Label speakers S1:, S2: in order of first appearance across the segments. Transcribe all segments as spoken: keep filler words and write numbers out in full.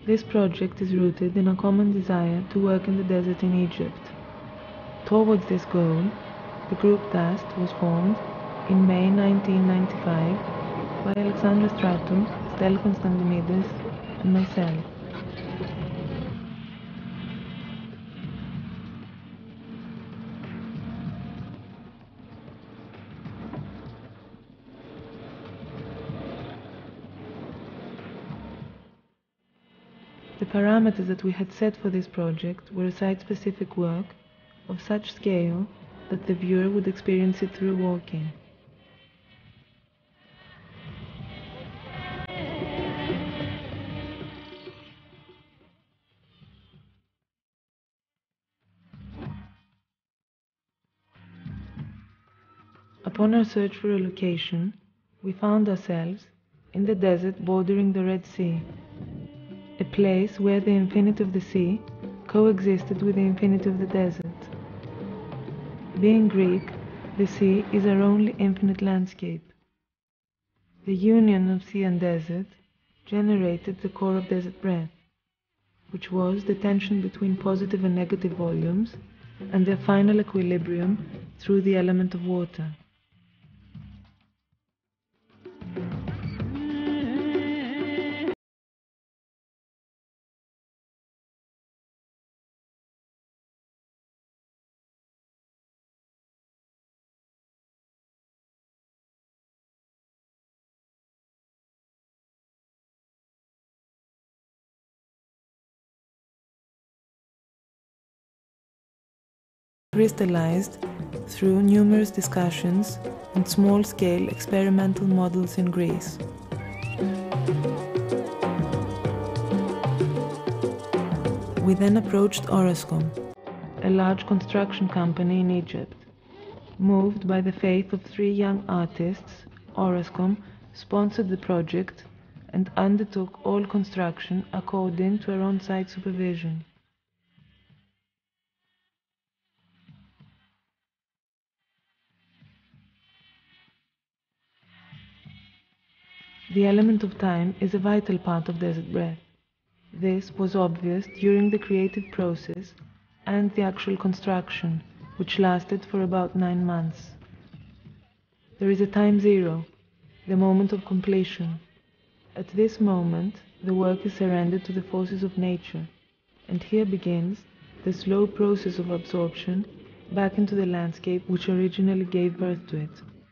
S1: This project is rooted in a common desire to work in the desert in Egypt. Towards this goal, the group DAST was formed in May nineteen ninety-five by Alexandra Stratou, Stella Konstantinidis, and myself. The parameters that we had set for this project were a site-specific work of such scale that the viewer would experience it through walking. Upon our search for a location, we found ourselves in the desert bordering the Red Sea, a place where the infinity of the sea coexisted with the infinity of the desert. Being Greek, the sea is our only infinite landscape. The union of sea and desert generated the core of desert breath, which was the tension between positive and negative volumes and their final equilibrium through the element of water. Crystallized through numerous discussions and small-scale experimental models in Greece. We then approached Orascom, a large construction company in Egypt. Moved by the faith of three young artists, Orascom sponsored the project and undertook all construction according to our on-site supervision. The element of time is a vital part of desert breath. This was obvious during the creative process and the actual construction, which lasted for about nine months. There is a time zero, the moment of completion. At this moment, the work is surrendered to the forces of nature, and here begins the slow process of absorption back into the landscape which originally gave birth to it.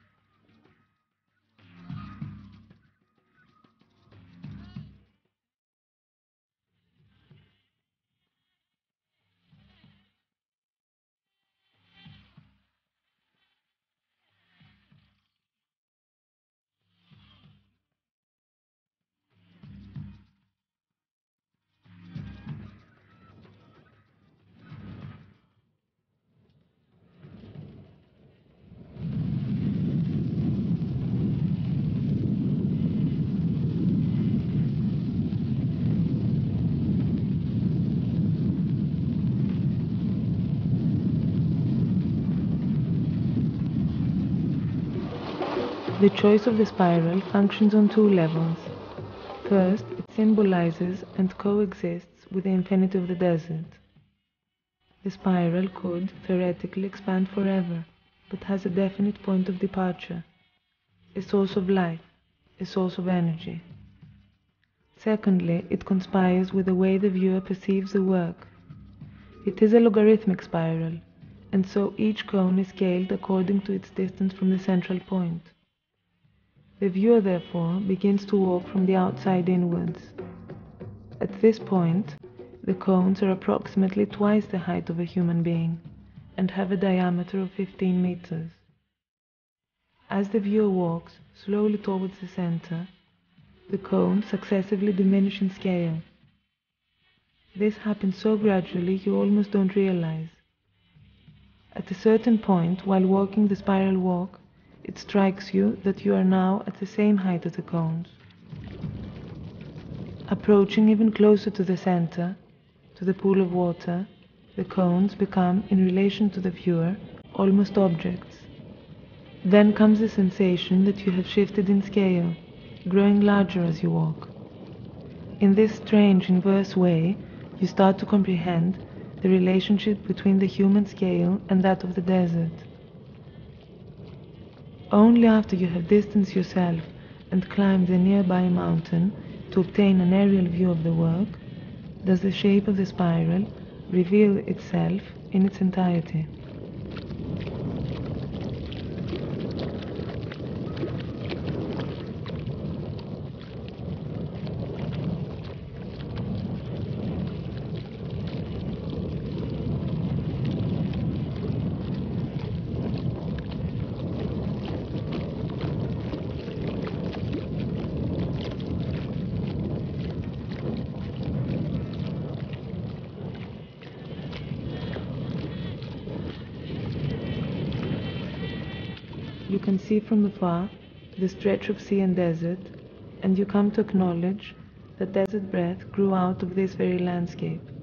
S1: The choice of the spiral functions on two levels. First, it symbolizes and coexists with the infinity of the desert. The spiral could, theoretically, expand forever, but has a definite point of departure, a source of life, a source of energy. Secondly, it conspires with the way the viewer perceives the work. It is a logarithmic spiral, and so each cone is scaled according to its distance from the central point. The viewer, therefore, begins to walk from the outside inwards. At this point, the cones are approximately twice the height of a human being and have a diameter of fifteen meters. As the viewer walks slowly towards the center, the cones successively diminish in scale. This happens so gradually you almost don't realize. At a certain point, while walking the spiral walk, it strikes you that you are now at the same height as the cones. Approaching even closer to the center, to the pool of water, the cones become, in relation to the viewer, almost objects. Then comes the sensation that you have shifted in scale, growing larger as you walk. In this strange inverse way, you start to comprehend the relationship between the human scale and that of the desert. Only after you have distanced yourself and climbed a nearby mountain to obtain an aerial view of the work, does the shape of the spiral reveal itself in its entirety. You can see from afar the stretch of sea and desert, and you come to acknowledge that desert breath grew out of this very landscape.